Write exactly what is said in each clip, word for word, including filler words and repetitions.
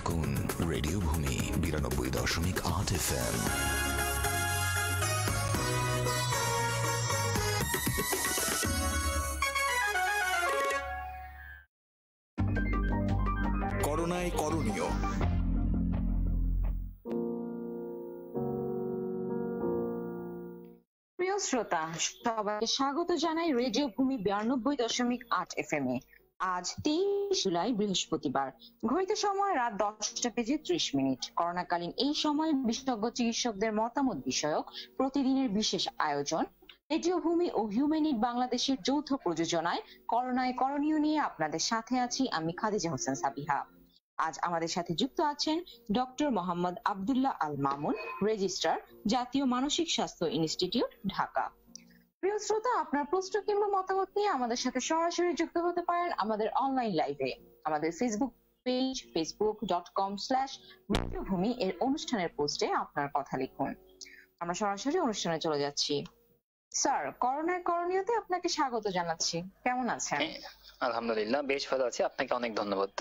থাকুন রেডিও ভূমি বিরানব্বই দশমিক আট এফ এম। করোনায় করণীয়। প্রিয় শ্রোতা, সবাইকে স্বাগত জানাই রেডিও ভূমি বিরানব্বই দশমিক আট এফ এম এ। আজ তেইশ জুলাই বৃহস্পতিবার, ঘড়িতে সময় রাত দশটা বেজে ত্রিশ মিনিট। করোনাকালীন এই সময় বিশেষজ্ঞ চিকিৎসকদের মতামত বিষয়ক প্রতিদিনের বিশেষ আয়োজন রেডিও ভূমি ও হিউম্যানিট বাংলাদেশের যৌথ প্রযোজনায় করোনায় করণীয় নিয়ে আপনাদের সাথে আছি আমি খাদিজা হোসেন সাবিহা। আজ আমাদের সাথে যুক্ত আছেন ডক্টর মোহাম্মদ আব্দুল্লাহ আল মামুন, রেজিস্ট্রার, জাতীয় মানসিক স্বাস্থ্য ইনস্টিটিউট, ঢাকা। প্রিয় শ্রোতা, আপনার প্রশ্ন কিংবা মতামত নিয়ে আমাদের সাথে সরাসরি যুক্ত হতে পারেন আমাদের অনলাইন লাইভে। আমাদের Facebook page Facebook dot com slash radio Bhumi এর অনুষ্ঠানের পোস্টে আপনার কথা লিখুন। আমরা সরাসরি অনুষ্ঠানে চলে যাচ্ছি। স্যার, করোনার করণীয়তে আপনাকে স্বাগত জানাচ্ছি। কেমন আছেন? আলহামদুলিল্লাহ, বেশ ভালো আছি। আপনাকে অনেক ধন্যবাদ।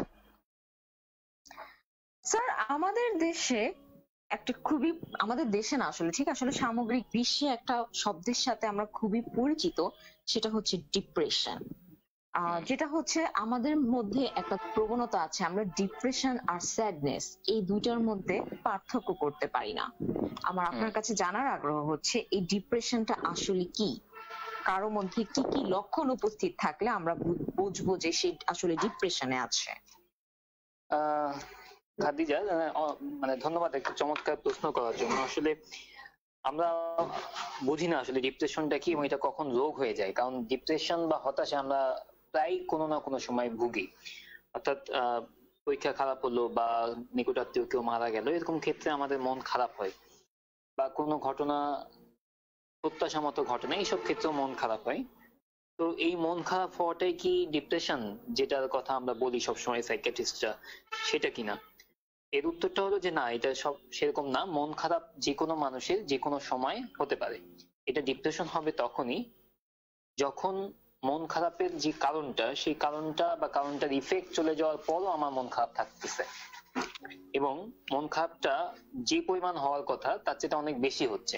স্যার, আমাদের দেশে একটা খুবই আমাদের দেশে না আসলে ঠিক আসলে সামগ্রিক বিশ্বে একটা শব্দের সাথে আমরা খুবই পরিচিত, সেটা হচ্ছে ডিপ্রেশন। আহ যেটা হচ্ছে আমাদের মধ্যে একটা প্রবণতা আছে, আমরা ডিপ্রেশন আর স্যাডনেস এই দুইটার মধ্যে পার্থক্য করতে পারি না। আমার আপনার কাছে জানার আগ্রহ হচ্ছে এই ডিপ্রেশনটা আসলে কি, কারো মধ্যে কি কি লক্ষণ উপস্থিত থাকলে আমরা বুঝবো যে সে আসলে ডিপ্রেশনে আছে। আহ খাদিজা, মানে ধন্যবাদ একটা চমৎকার প্রশ্ন করার জন্য। আসলে আমরা বুঝি না আসলে ডিপ্রেশনটা কি এবং এটা কখন রোগ হয়ে যায়, কারণ ডিপ্রেশন বা হতাশা আমরা প্রায় কোনো না কোনো সময় ভুগি। অর্থাৎ আহ পরীক্ষা খারাপ হলো বা নিকটাত্মীয় কেউ মারা গেল, এরকম ক্ষেত্রে আমাদের মন খারাপ হয়, বা কোনো ঘটনা প্রত্যাশা মতো ঘটনা, এইসব ক্ষেত্রেও মন খারাপ হয়। তো এই মন খারাপ হওয়াটাই কি ডিপ্রেশন, যেটার কথা আমরা বলি সবসময় সাইকিয়াট্রিস্টরা, সেটা কিনা? এর উত্তরটা হলো যে না, এটা সব সেরকম না। মন খারাপ যে কোনো মানুষের যে কোনো সময় হতে পারে। এটা ডিপ্রেশন হবে তখনই যখন মন খারাপের যে কারণটা, সেই কারণটা বা কারণটার ইফেক্ট চলে যাওয়ার পরও আমার মন খারাপ থাকতেছে, এবং মন খারাপটা যে পরিমাণ হওয়ার কথা তার চেয়ে অনেক বেশি হচ্ছে।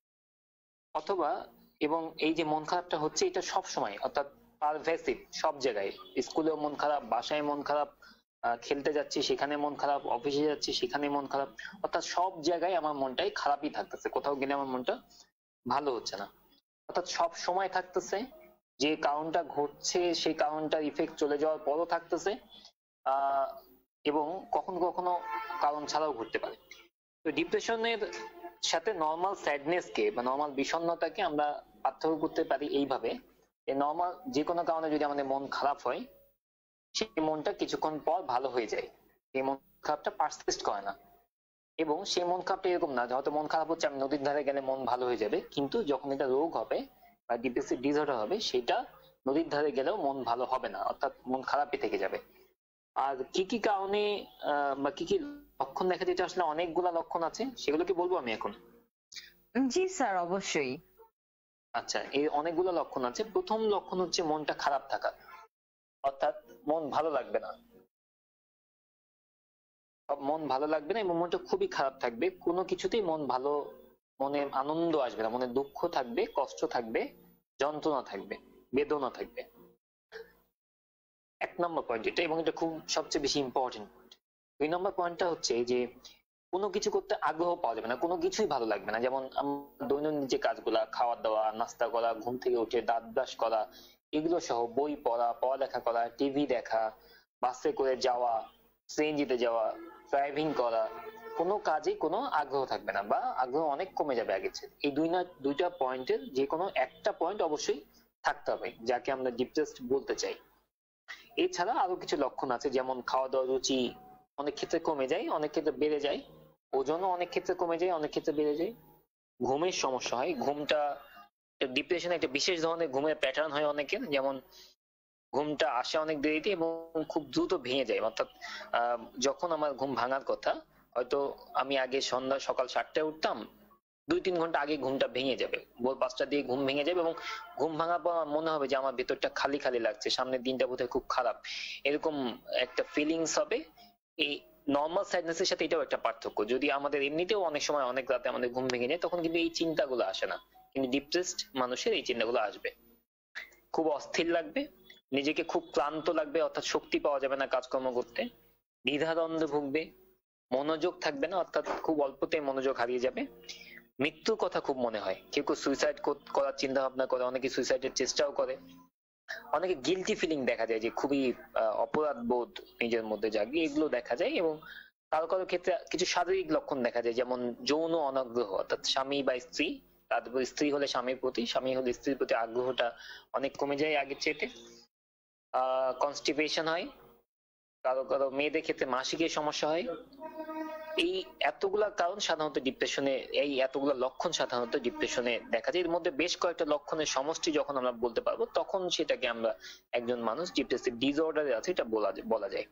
অথবা এবং এই যে মন খারাপটা হচ্ছে এটা সব সময়, অর্থাৎ পারভেসিভ, সব জায়গায়, স্কুলেও মন খারাপ, বাসায় মন খারাপ, খেলতে যাচ্ছি সেখানে মন খারাপ, অফিসে যাচ্ছি সেখানে মন খারাপ, অর্থাৎ সব জায়গায় আমার মনটাই খারাপই থাকতেছে, কোথাও গেলে আমার মনটা ভালো হচ্ছে না। অর্থাৎ সব সময় থাকতেছে, যে কারণটা ঘটছে সেই কারণটার ইফেক্ট চলে যাওয়ার পরও থাকতেছে, আহ এবং কখনো কখনো কারণ ছাড়াও ঘটতে পারে। তো ডিপ্রেশনের সাথে নর্মাল স্যাডনেস কে বা নর্মাল বিষণ্ণতাকে আমরা পার্থক্য করতে পারি এইভাবে, নর্মাল যে কোনো কারণে যদি আমাদের মন খারাপ হয়, সেই মনটা কিছুক্ষণ পর ভালো হয়ে যায়, এই মন খারাপটা পারসিস্ট করে না। এবং সেই মন খারাপটা এরকম না হয়তো মন খারাপ হচ্ছে আমি নদীর ধারে গেলে মন ভালো হয়ে যাবে, কিন্তু যখন এটা রোগ হবে বা ডিপ্রেসিভ ডিসঅর্ডার হবে, সেটা নদীর ধারে গেলেও মন ভালো হবে না, অর্থাৎ মন খারাপই থেকে যাবে। আর কি কি কারণে আহ বা কি কি লক্ষণ দেখা যেটা আসলে অনেকগুলা লক্ষণ আছে, সেগুলো কি বলবো আমি এখন? জি স্যার, অবশ্যই। আচ্ছা, এই অনেকগুলো লক্ষণ আছে। প্রথম লক্ষণ হচ্ছে মনটা খারাপ থাকা, অর্থাৎ মন ভালো লাগবে না, মন ভালো লাগবে না এবং মনটা খুবই খারাপ থাকবে, কোনো কিছুতেই মন ভালো, মনে আনন্দ আসবে না, মনে দুঃখ থাকবে, কষ্ট থাকবে, যন্ত্রণা থাকবে, বেদনা থাকবে। এক নম্বর পয়েন্ট এটা, এবং এটা খুব সবচেয়ে বেশি ইম্পর্টেন্ট। দুই নম্বর পয়েন্টটা হচ্ছে যে কোনো কিছু করতে আগ্রহ পাওয়া যাবে না, কোনো কিছুই ভালো লাগবে না। যেমন দৈনন্দিন যে কাজগুলা, খাওয়া দাওয়া, নাস্তা করা, ঘুম থেকে উঠে দাঁত ব্রাশ করা, এগুলো সহ বই পড়া, পড়ালেখা করা, টিভি দেখা, বাসে করে যাওয়া, সিএনজিতে যাওয়া, ড্রাইভিং করা, কোনো কাজে কোনো আগ্রহ থাকবে না, বা আগ্রহ অনেক কমে যাবে আগের চেয়ে। এই দুই না দুইটা পয়েন্টের যে কোনো একটা পয়েন্ট অবশ্যই থাকতে হবে, যাকে আমরা ডিপ্রেসড বলতে চাই। এছাড়া আরো কিছু লক্ষণ আছে, যেমন খাওয়া দাওয়ার রুচি অনেক ক্ষেত্রে কমে যায়, অনেক ক্ষেত্রে বেড়ে যায়, ওজনও অনেক ক্ষেত্রে কমে যায়, অনেক ক্ষেত্রে বেড়ে যায়। ঘুমের সমস্যা হয়, ঘুমটা ডিপ্রেশনে একটা বিশেষ ধরনের ঘুমের প্যাটার্ন হয় অনেকের, যেমন ঘুমটা আসে অনেক দেরিতে এবং খুব দ্রুত ভেঙে যায়। অর্থাৎ আহ যখন আমার ঘুম ভাঙার কথা, হয়তো আমি আগে সন্ধ্যা সকাল সাতটায় উঠতাম, দুই তিন ঘন্টা আগে ঘুমটা ভেঙে যাবে, ভোর পাঁচটা দিয়ে ঘুম ভেঙে যাবে, এবং ঘুম ভাঙার পর মনে হবে যে আমার ভেতরটা খালি খালি লাগছে, সামনের দিনটা বোধহয় খুব খারাপ, এরকম একটা ফিলিংস হবে। এই নর্মাল স্যাডনেসের সাথে এটাও একটা পার্থক্য। যদি আমাদের এমনিতেও অনেক সময় অনেক রাতে আমাদের ঘুম ভেঙে যায়, তখন কিন্তু এই চিন্তাগুলো আসে না, কিন্তু ডিপ্রেসড মানুষের এই চিন্তাগুলো আসবে। খুব অস্থির লাগবে, নিজেকে খুব ক্লান্ত লাগবে, অর্থাৎ শক্তি পাওয়া যাবে না কাজকর্ম করতে, দ্বিধাদ্বন্দ্বে ভুগবে, মনোযোগ থাকবে না, অর্থাৎ খুব অল্পতেই মনোযোগ হারিয়ে যাবে, মৃত্যুর কথা খুব মনে হয়, কেউ কেউ সুইসাইড করার চিন্তা ভাবনা করে, অনেকে সুইসাইডের চেষ্টাও করে, অনেকে গিলটি ফিলিং দেখা যায় যে খুবই অপরাধ বোধ নিজের মধ্যে জাগে, এগুলো দেখা যায়। এবং কারো কারো ক্ষেত্রে কিছু শারীরিক লক্ষণ দেখা যায়, যেমন যৌন অনাগ্রহ, অর্থাৎ স্বামী বা স্ত্রী, তারপর স্ত্রী হলে স্বামীর প্রতি, স্বামী হলে স্ত্রীর প্রতি আগ্রহটা অনেক কমে যায় আগের চেয়ে। আহ কনস্টিপেশন হয়, কারো কারো মেয়েদের ক্ষেত্রে মাসিকের সমস্যা হয়। এই এতগুলা কারণ সাধারণত ডিপ্রেশনে, এই এতগুলা লক্ষণ সাধারণত ডিপ্রেশনে দেখা যায়। এর মধ্যে বেশ কয়েকটা লক্ষণের সমষ্টি যখন আমরা বলতে পারবো, তখন সেটাকে আমরা একজন মানুষ ডিপ্রেসিভ ডিসঅর্ডারে আছে এটা বলা বলা যায়।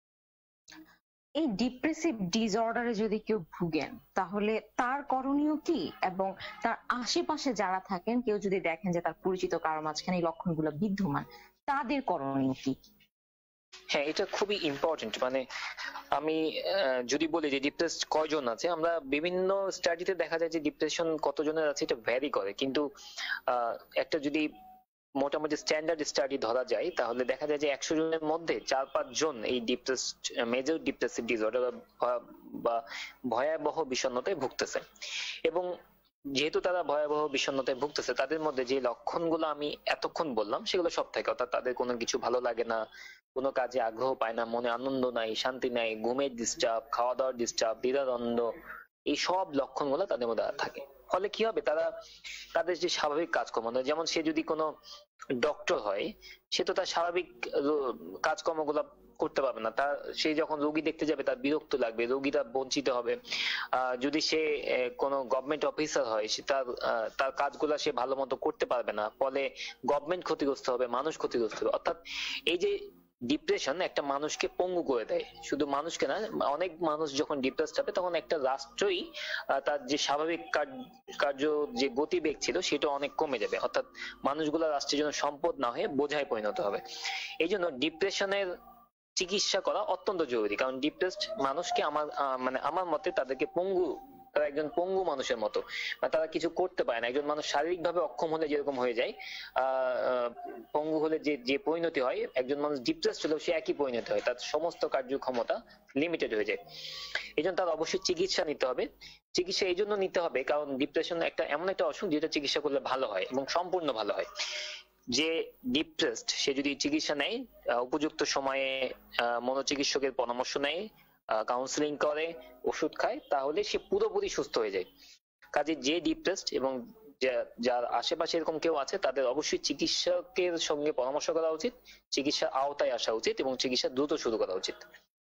এই ডিপ্রেসিভ ডিসঅর্ডারে যদি কেউ ভুগেন, তাহলে তার করণীয় কি? এবং তার আশেপাশে যারা থাকেন, কেউ যদি দেখেন যে তার পরিচিত কারো মাঝখানে এই লক্ষণগুলো বিদ্যমান, তাদের করণীয় কি? হ্যাঁ, এটা খুবই ইম্পর্টেন্ট। মানে আমি যদি বলি যে ডিপ্রেসড কয়জন আছে, আমরা বিভিন্ন স্টাডিতে দেখা যায় যে ডিপ্রেশন কতজনের আছে এটা ভ্যারি করে, কিন্তু একটা যদি মোটামুটি স্ট্যান্ডার্ড স্টাডি ধরা যায়, তাহলে দেখা যায় যে একশো জনের মধ্যে চার পাঁচ জন এই ডিপ্রেসড মেজর ডিপ্রেসিভ ডিসঅর্ডার বা ভয়াবহ বিষণ্ণতায় ভুগতেছে। এবং যেহেতু তারা ভয়াবহ বিষণ্ণতায় ভুগতেছে, তাদের মধ্যে যে লক্ষণগুলো আমি এতক্ষণ বললাম সেগুলো সব থাকে, অর্থাৎ তাদের কোনো কিছু ভালো লাগে না, কোনো কাজে আগ্রহ পায় না, মনে আনন্দ নাই, শান্তি নাই, ঘুমের ডিস্টার্ব, খাওয়া দাওয়ার ডিস্টার্ব, দ্বিধাদ্বন্দ্ব, এই সব লক্ষণগুলো তাদের মধ্যে থাকে। ফলে কি হবে, তারা তাদের যে স্বাভাবিক কাজকর্ম, যেমন সে যদি কোনো ডক্টর হয়, সে তো তার স্বাভাবিক কাজকর্মগুলো করতে পারবে না, তার সে যখন রোগী দেখতে যাবে তার বিরক্ত লাগবে, রোগীটা বঞ্চিত হবে। আহ যদি সে কোনো গভর্নমেন্ট অফিসার হয়, সে তার তার কাজগুলো সে ভালো মতো করতে পারবে না, ফলে গভর্নমেন্ট ক্ষতিগ্রস্ত হবে, মানুষ ক্ষতিগ্রস্ত হবে। অর্থাৎ এই যে ডিপ্রেশন একটা মানুষকে পঙ্গু করে দেয়, শুধু মানুষকে না, অনেক মানুষ যখন ডিপ্রেসড হবে তখন একটা রাষ্ট্রই তার যে স্বাভাবিক কার্য যে গতিবেগ ছিল সেটা অনেক কমে যাবে, অর্থাৎ মানুষগুলো রাষ্ট্রের জন্য সম্পদ না হয়ে বোঝায় পরিণত হবে। এই জন্য ডিপ্রেশনের চিকিৎসা করা অত্যন্ত জরুরি, কারণ ডিপ্রেসড মানুষকে আমার মানে আমার মতে তাদেরকে পঙ্গু, তারা একজন পঙ্গু মানুষের মতো, তারা কিছু করতে পারে না। একজন মানুষ শারীরিক ভাবে অক্ষম হলে যেরকম হয়ে যায়, আহ পঙ্গু হলে যে যে পরিণতি হয়, একজন মানুষ ডিপ্রেসড হলেও সে একই পরিণতি হয়, তার সমস্ত কার্যক্ষমতা লিমিটেড হয়ে যায়। এই জন্য তার অবশ্যই চিকিৎসা নিতে হবে। চিকিৎসা এই জন্য নিতে হবে কারণ ডিপ্রেশন একটা এমন একটা অসুখ যেটা চিকিৎসা করলে ভালো হয় এবং সম্পূর্ণ ভালো হয়। যে ডিপ্রেসড সে যদি চিকিৎসা নেয়, উপযুক্ত সময়ে মনোচিকিৎসকের পরামর্শ নেয়, কাউন্সিলিং করে, ওষুধ খায়, তাহলে সে পুরোপুরি সুস্থ হয়ে যায়। কাজে যে ডিপ্রেসড এবং যার আশেপাশে এরকম কেউ আছে, তাদের অবশ্যই চিকিৎসকের সঙ্গে পরামর্শ করা উচিত, চিকিৎসার আওতায় আসা উচিত এবং চিকিৎসা দ্রুত শুরু করা উচিত।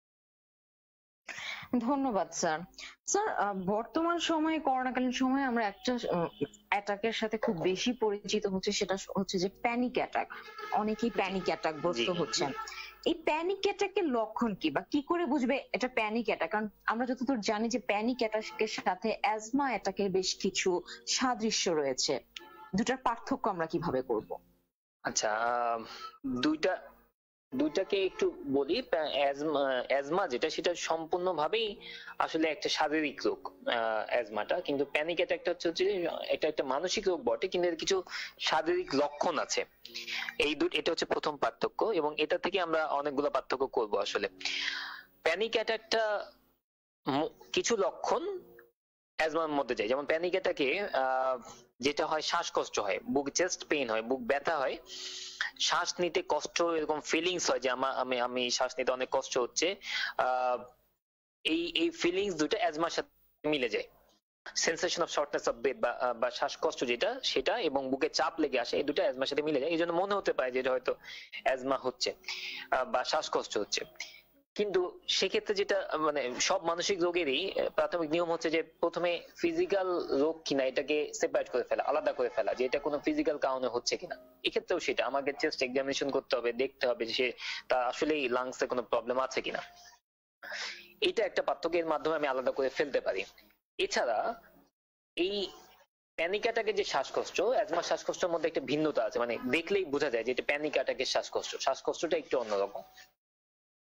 ধন্যবাদ স্যার। স্যার, বর্তমান সময়ে করোনাকালীন সময়ে আমরা একটা অ্যাটাকের সাথে খুব বেশি পরিচিত হচ্ছে, সেটা হচ্ছে যে প্যানিক অ্যাটাক। অনেকেই প্যানিক অ্যাটাক গ্রস্ত হচ্ছেন। এই প্যানিক অ্যাটাকের লক্ষণ কি, বা কি করে বুঝবে এটা প্যানিক অ্যাটাক? কারণ আমরা যতদূর জানি যে প্যানিক অ্যাটাকের সাথে অ্যাজমা অ্যাটাকের বেশ কিছু সাদৃশ্য রয়েছে, দুটার পার্থক্য আমরা কিভাবে করব? আচ্ছা, দুইটা দুইটাকে একটু বলি। অ্যাজমা যেটা, সেটা সম্পূর্ণভাবেই আসলে একটা শারীরিক রোগ অ্যাজমাটা, কিন্তু প্যানিক অ্যাটাকটা হচ্ছে এটা একটা মানসিক রোগ বটে, কিন্তু এর কিছু শারীরিক লক্ষণ আছে। এই দুটো, এটা হচ্ছে প্রথম পার্থক্য, এবং এটা থেকে আমরা অনেকগুলো পার্থক্য করব। আসলে প্যানিক অ্যাটাকটা কিছু লক্ষণ অ্যাজমার মধ্যে যায়, যেমন প্যানিক অ্যাটাকে যেটা হয়, শ্বাসকষ্ট হয়, বুক চেস্ট পেইন হয়, বুক ব্যথা হয়, শ্বাস নিতে কষ্ট, এরকম ফিলিংস হয় যে আমার আমি আমি শ্বাস নিতে অনেক কষ্ট হচ্ছে। আহ এই এই ফিলিংস দুটো অ্যাজমার সাথে মিলে যায়। Sensation of shortness of breath বা শ্বাসকষ্ট যেটা, সেটা এবং বুকে চাপ লেগে আসে, এই দুটো অ্যাজমার সাথে মিলে যায়। এই জন্য মনে হতে পারে যে এটা হয়তো অ্যাজমা হচ্ছে বা শ্বাসকষ্ট হচ্ছে। কিন্তু সেক্ষেত্রে যেটা, মানে সব মানসিক রোগেরই প্রাথমিক নিয়ম হচ্ছে যে প্রথমে ফিজিক্যাল রোগ কিনা এটাকে সেপারেট করে ফেলা, আলাদা করে ফেলা, যে এটা কোনো ফিজিক্যাল কারণে হচ্ছে কিনা। এক্ষেত্রেও সেটা আমাকে চেস্ট এক্সামিনেশন করতে হবে, দেখতে হবে যে সে তার আসলেই লাংসে কোনো প্রবলেম আছে কিনা। এটা একটা পার্থক্যের মাধ্যমে আমি আলাদা করে ফেলতে পারি। এছাড়া এই প্যানিক অ্যাটাকের যে শ্বাসকষ্ট, অ্যাজমা শ্বাসকষ্টের মধ্যে একটা ভিন্নতা আছে, মানে দেখলেই বোঝা যায় যে এটা প্যানিক অ্যাটাকের শ্বাসকষ্ট। শ্বাসকষ্টটা একটু অন্যরকম।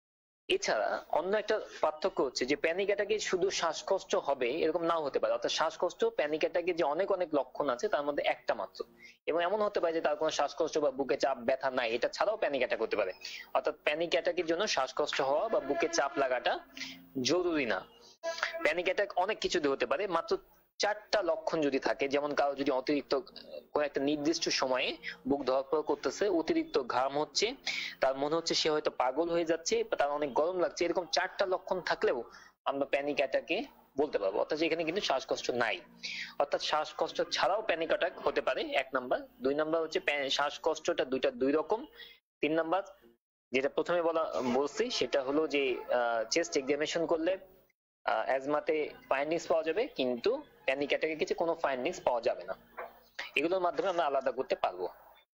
এছাড়া অন্য একটা পার্থক্য হচ্ছে যে প্যানিক অ্যাটাকে শুধু শ্বাসকষ্ট হবে এরকম নাও হতে পারে, অর্থাৎ শ্বাসকষ্ট প্যানিক অ্যাটাকে যে অনেক অনেক লক্ষণ আছে তার মধ্যে একটা মাত্র, এবং এমন হতে পারে যে তার কোনো শ্বাসকষ্ট বা বুকে চাপ ব্যথা নাই, এটা ছাড়াও প্যানিক অ্যাটাক হতে পারে। অর্থাৎ প্যানিক অ্যাটাকের জন্য শ্বাসকষ্ট হওয়া বা বুকে চাপ লাগাটা জরুরি না। প্যানিক অ্যাটাক অনেক কিছু দিয়ে হতে পারে, মাত্র চারটা লক্ষণ যদি থাকে, যেমন কারো যদি অতিরিক্ত কোন একটা নির্দিষ্ট সময়ে বুক ধরপড় করতেছে, অতিরিক্ত ঘাম হচ্ছে, তার মনে হচ্ছে সে হয়তো পাগল হয়ে যাচ্ছে, তার অনেক গরম লাগছে, এরকম চারটা লক্ষণ থাকলেও আমরা প্যানিক অ্যাটাকে বলতে পারবো। অর্থাৎ এখানে কিন্তু শ্বাসকষ্ট নাই, অর্থাৎ শ্বাসকষ্ট ছাড়াও প্যানিক অ্যাটাক হতে পারে, এক নাম্বার। দুই নাম্বার হচ্ছে শ্বাসকষ্টটা দুইটা দুই রকম। তিন নাম্বার যেটা প্রথমে বলা বলছি সেটা হলো যে চেস্ট এক্সামিনেশন করলে অ্যাজমাতে ফাইন্ডিংস পাওয়া যাবে, কিন্তু প্যানিক অ্যাটাকে কিছু কোনো ফাইন্ডিংস পাওয়া যাবে না। এগুলোর মাধ্যমে আমরা আলাদা করতে পারবো।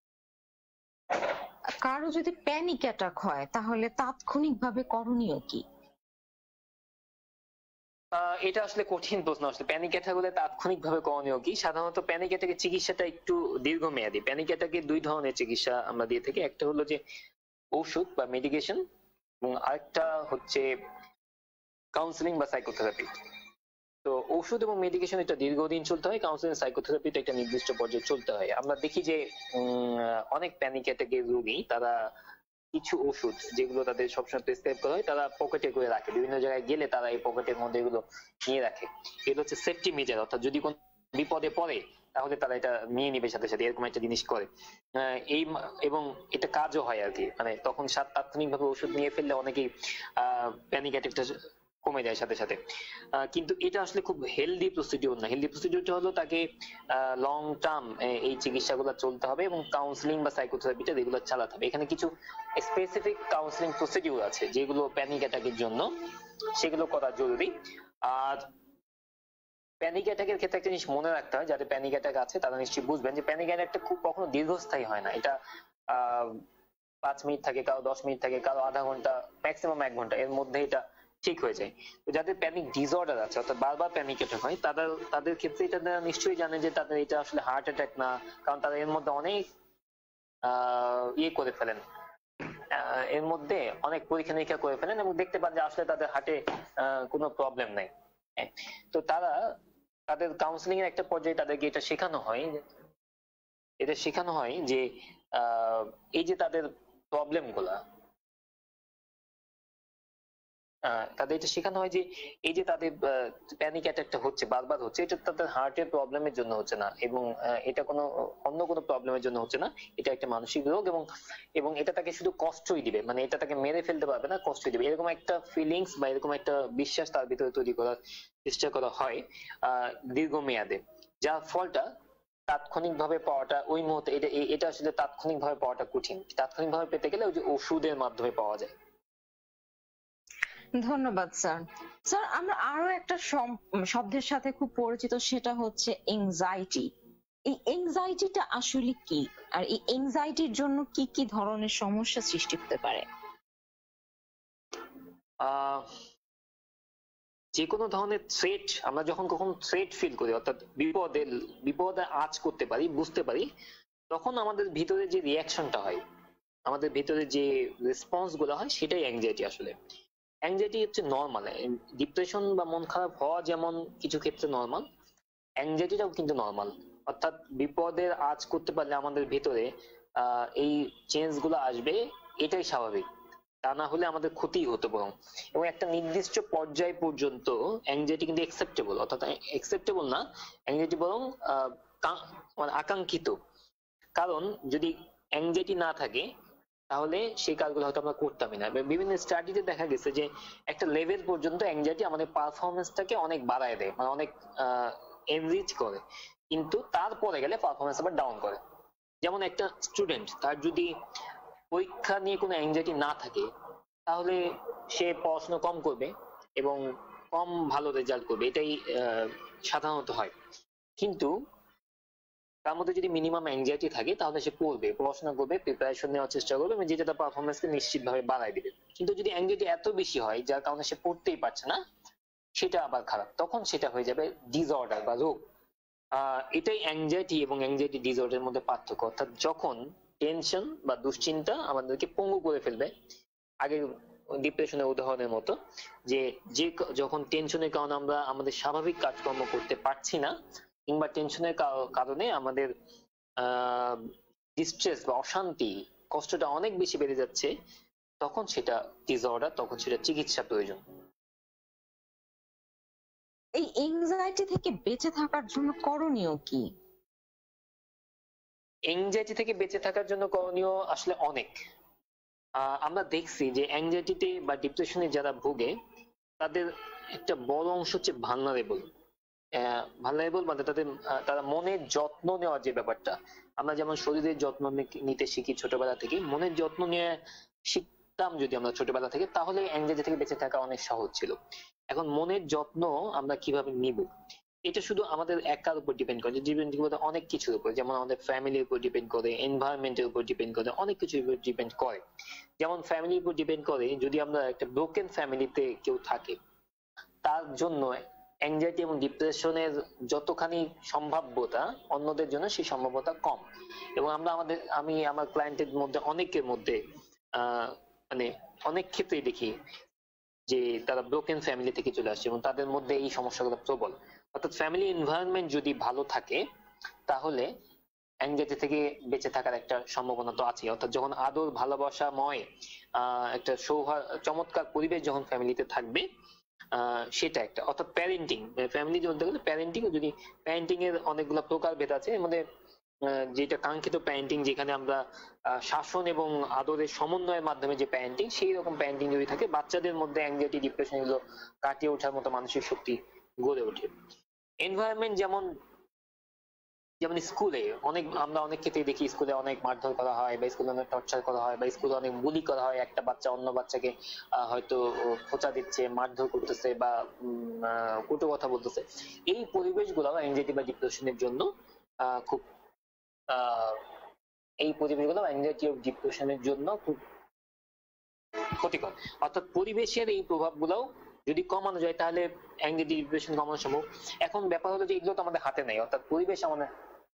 কারো যদি প্যানিক অ্যাটাক হয় তাহলে তাৎক্ষণিকভাবে করণীয় কি? এটা আসলে কঠিন প্রশ্ন। আসলে প্যানিক অ্যাটাক হলে তাৎক্ষণিকভাবে করণীয় কি? সাধারণত প্যানিক অ্যাটাকের চিকিৎসাটা একটু দীর্ঘমেয়াদী। প্যানিক অ্যাটাকে দুই ধরনের চিকিৎসা আমরা দিয়ে থাকি, একটা হলো যে ওষুধ বা মেডিকেশন, এবং আরেকটা হচ্ছে কাউন্সিলিং বা সাইকোথেরাপি। তো ওষুধ এবং মেডিকেশন এটা দীর্ঘদিন চলতে হয়, কাউন্সিলিং সাইকোথেরাপিতে একটা নির্দিষ্ট পর্যায়ে চলতে হয়। আমরা দেখি যে অনেক প্যানিক অ্যাটাকের রোগী তারা কিছু ওষুধ যেগুলো তাদের সবসময় প্রেসক্রাইব করা হয় তারা পকেটে করে রাখে, বিভিন্ন জায়গায় গেলে তারা এই পকেটের মধ্যে এগুলো নিয়ে রাখে। এগুলো হচ্ছে সেফটি মেজার, অর্থাৎ যদি কোন বিপদে পড়ে তাহলে তারা এটা নিয়ে নিবে সাথে সাথে, এরকম একটা জিনিস করে। এই এবং এটা কাজও হয় আর কি, মানে তখন তাৎক্ষণিকভাবে ওষুধ নিয়ে ফেললে অনেকেই আহ প্যানিক অ্যাটাকটা কমে যায় সাথে সাথে। কিন্তু এটা আসলে খুব হেলদি প্রসিডিউর না। হেলদি প্রসিডিউরটা হলো তাকে লং টার্ম এই চিকিৎসাগুলো চলতে হবে এবং কাউন্সিলিং বা সাইকোথেরাপিটা রেগুলার চালাতে হবে। এখানে কিছু স্পেসিফিক কাউন্সিলিং প্রসিডিউর আছে যেগুলো প্যানিক অ্যাটাকের জন্য, সেগুলো করা জরুরি। আর প্যানিক অ্যাটাকের ক্ষেত্রে একটা জিনিস মনে রাখতে হয়, যাদের প্যানিক অ্যাটাক আছে তারা নিশ্চয়ই বুঝবেন যে প্যানিক অ্যাটাকটা খুব কখনো দীর্ঘস্থায়ী হয় না। এটা আহ পাঁচ মিনিট থাকে, কারো দশ মিনিট থাকে, কারো আধা ঘন্টা, ম্যাক্সিমাম এক ঘন্টা এর মধ্যে এটা ঠিক হয়ে যায়। তো যাদের প্যানিক ডিসঅর্ডার আছে, অর্থাৎ বারবার প্যানিক অ্যাটাক হয়, তাদের তাদের ক্ষেত্রে এটা নিশ্চয়ই জানে যে তাদের এটা আসলে হার্ট অ্যাটাক না, কারণ তারা এর মধ্যে অনেক আহ ইয়ে করে ফেলেন, এর মধ্যে অনেক পরীক্ষা নিরীক্ষা করে ফেলেন এবং দেখতে পান যে আসলে তাদের হার্টে কোনো প্রবলেম নাই। তো তারা তাদের কাউন্সিলিং এর একটা পর্যায়ে তাদেরকে এটা শেখানো হয়, এটা শেখানো হয় যে আহ এই যে তাদের প্রবলেম গুলা, তাদের এটা শেখানো হয় যে এই যে তাদের প্যানিক অ্যাটাকটা হচ্ছে, বারবার হচ্ছে, এটা তাদের হার্টের প্রবলেমের জন্য হচ্ছে না এবং এটা কোনো অন্য কোনো প্রবলেমের জন্য হচ্ছে না, এটা একটা মানসিক রোগ এবং এবং এটা তাকে শুধু কষ্টই দিবে, মানে এটা তাকে মেরে ফেলতে পারবে না, কষ্টই দিবে, এরকম একটা ফিলিংস বা এরকম একটা বিশ্বাস তার ভিতরে তৈরি করার চেষ্টা করা হয় আহ দীর্ঘমেয়াদে, যার ফলটা তাৎক্ষণিকভাবে পাওয়াটা ওই মুহূর্তে এটা এটা আসলে তাৎক্ষণিকভাবে পাওয়াটা কঠিন। তাৎক্ষণিকভাবে পেতে গেলে ওই যে ওষুধের মাধ্যমে পাওয়া যায়। ধন্যবাদ স্যার। স্যার আমরা আরো একটা শব্দের সাথে খুব পরিচিত, সেটা হচ্ছে এংজাইটি। এই এংজাইটিটা আসলে কি, আর এই এংজাইটির জন্য কি কি ধরনের সমস্যা সৃষ্টি হতে পারে? আহ যে কোনো ধরনের থ্রেট, আমরা যখন কখন থ্রেট ফিল করি, অর্থাৎ বিপদের বিপদে আঁচ করতে পারি, বুঝতে পারি, তখন আমাদের ভিতরে যে রিয়াকশনটা হয়, আমাদের ভিতরে যে রেসপন্স গুলো হয়, সেটাই অ্যাংজাইটি। আসলে অ্যাংজাইটি হচ্ছে নর্মাল। ডিপ্রেশন বা মন খারাপ হওয়া যেমন কিছু ক্ষেত্রে নর্মাল, অ্যাংজাইটিটাও কিন্তু নর্মাল। অর্থাৎ বিপদের আঁচ করতে পারলে আমাদের ভিতরে আহ এই চেঞ্জ গুলো আসবে, এটাই স্বাভাবিক, তা না হলে আমাদের ক্ষতি হতো বরং। এবং একটা নির্দিষ্ট পর্যায় পর্যন্ত অ্যাংজাইটি কিন্তু অ্যাকসেপ্টেবল, অর্থাৎ অ্যাকসেপ্টেবল না, অ্যাংজাইটি বরং মানে আকাঙ্ক্ষিত। কারণ যদি অ্যাংজাইটি না থাকে তাহলে সেই কাজগুলো হয়তো আমরা করতামই না। বিভিন্ন স্টাডিতে দেখা গেছে যে একটা লেভেল পর্যন্ত অ্যাংজাইটি আমাদের পারফরমেন্সটাকে অনেক বাড়ায় দেয়, মানে অনেক এনরিচ করে, কিন্তু তারপরে গেলে পারফরমেন্স আবার ডাউন করে। যেমন একটা স্টুডেন্ট, তার যদি পরীক্ষা নিয়ে কোনো অ্যাংজাইটি না থাকে তাহলে সে পড়াশোনা কম করবে এবং কম ভালো রেজাল্ট করবে, এটাই সাধারণত হয়। কিন্তু তার মধ্যে যদি মিনিমাম অ্যাংজাইটি থাকে তাহলে সে পড়বে, পড়াশোনা করবে, প্রিপারেশন নেওয়ার চেষ্টা করবে এবং যেটা তার পারফরমেন্সকে নিশ্চিতভাবে বাড়ায় দিবে। কিন্তু যদি অ্যাংজাইটি এত বেশি হয় যার কারণে সে পড়তেই পারছে না, সেটা আবার খারাপ, তখন সেটা হয়ে যাবে ডিসঅর্ডার বা রোগ। আহ এটাই অ্যাংজাইটি এবং অ্যাংজাইটি ডিসঅর্ডারের মধ্যে পার্থক্য। অর্থাৎ যখন টেনশন বা দুশ্চিন্তা আমাদেরকে পঙ্গু করে ফেলবে, আগে ডিপ্রেশনের উদাহরণের মতো, যে যে যখন টেনশনের কারণে আমরা আমাদের স্বাভাবিক কাজকর্ম করতে পারছি না, কিংবা টেনশনের কারণে আমাদের আহ ডিস্ট্রেস বা অশান্তি, কষ্টটা অনেক বেশি বেড়ে যাচ্ছে, তখন সেটা ডিসঅর্ডার, তখন সেটা চিকিৎসা প্রয়োজন। এই এংজাইটি থেকে বেঁচে থাকার জন্য করণীয় কি? এংজাইটি থেকে বেঁচে থাকার জন্য করণীয় আসলে অনেক। আমরা দেখছি যে অ্যাংজাইটিতে বা ডিপ্রেশনে যারা ভোগে তাদের একটা বড় অংশ হচ্ছে ভালনারেবল। ভালনারেবল মানে তাদের তারা মনের যত্ন নেওয়ার যে ব্যাপারটা, আমরা যেমন শরীরের যত্ন নিতে শিখি ছোটবেলা থেকে, মনের যত্ন নিয়ে শিখতাম যদি আমরা ছোটবেলা থেকে, তাহলে অ্যাংজাইটি থেকে বেঁচে থাকা অনেক সহজ ছিল। এখন মনের যত্ন আমরা কিভাবে নিব, এটা শুধু আমাদের একার উপর ডিপেন্ড করে, ডিপেন্ড করে অনেক কিছুর উপর, যেমন আমাদের ফ্যামিলির উপর ডিপেন্ড করে, এনভায়রনমেন্টের উপর ডিপেন্ড করে, অনেক কিছুর উপর ডিপেন্ড করে। যেমন ফ্যামিলির উপর ডিপেন্ড করে, যদি আমরা একটা ব্রোকেন ফ্যামিলিতে কেউ থাকে, তার জন্য অ্যাংজাইটি এবং ডিপ্রেশনের যতখানি সম্ভাব্যতা অন্যদের জন্য সেই সম্ভাব্যতা কম। এবং আমরা আমাদের আমি আমার ক্লায়েন্টের মধ্যে অনেকের মধ্যে আহ মানে অনেক ক্ষেত্রেই দেখি যে তারা ব্রোকেন ফ্যামিলি থেকে চলে আসছে এবং তাদের মধ্যে এই সমস্যাগুলো প্রবল। অর্থাৎ ফ্যামিলি এনভায়রনমেন্ট যদি ভালো থাকে তাহলে অ্যাংজাইটি থেকে বেঁচে থাকার একটা সম্ভাবনা তো আছে। অর্থাৎ যখন আদর ভালোবাসাময় আহ একটা সৌহার্দ চমৎকার পরিবেশ যখন ফ্যামিলিতে থাকবে, আহ সেটা একটা। অর্থাৎ প্যারেন্টিং, ফ্যামিলি বলতে গেলে প্যারেন্টিং, যদি প্যারেন্টিং এর অনেকগুলো প্রকারভেদ আছে, এর মধ্যে যেটা কাঙ্ক্ষিত প্যারেন্টিং, যেখানে আমরা শাসন এবং আদরের সমন্বয়ের মাধ্যমে যে প্যারেন্টিং, সেই রকম প্যারেন্টিং যদি থাকে, বাচ্চাদের মধ্যে অ্যাংজাইটি ডিপ্রেশন এগুলো কাটিয়ে ওঠার মতো মানসিক শক্তি গড়ে ওঠে। এনভায়রনমেন্ট যেমন যেমন স্কুলে অনেক আমরা অনেক ক্ষেত্রে দেখি স্কুলে অনেক মারধর করা হয়, বা স্কুলে অনেক টর্চার করা হয়, বা স্কুলে অনেক বুলি করা হয়। একটা বাচ্চা অন্য বাচ্চাকে হয়তো খোঁচা দিচ্ছে, মারধর করতেছে, বা কটু কথা বলতেছে। এই পরিবেশগুলো অ্যাংজাইটি বা ডিপ্রেশনের জন্য আহ খুব আহ এই পরিবেশগুলো অ্যাংজাইটি ও ডিপ্রেশনের জন্য খুব ক্ষতিকর। অর্থাৎ পরিবেশের এই প্রভাবগুলোও যদি কমানো যায় তাহলে অ্যাংজাইটি ডিপ্রেশন কমানো সম্ভব। এখন ব্যাপার হলো যে এগুলো তো আমাদের হাতে নাই, অর্থাৎ পরিবেশ আমাদের,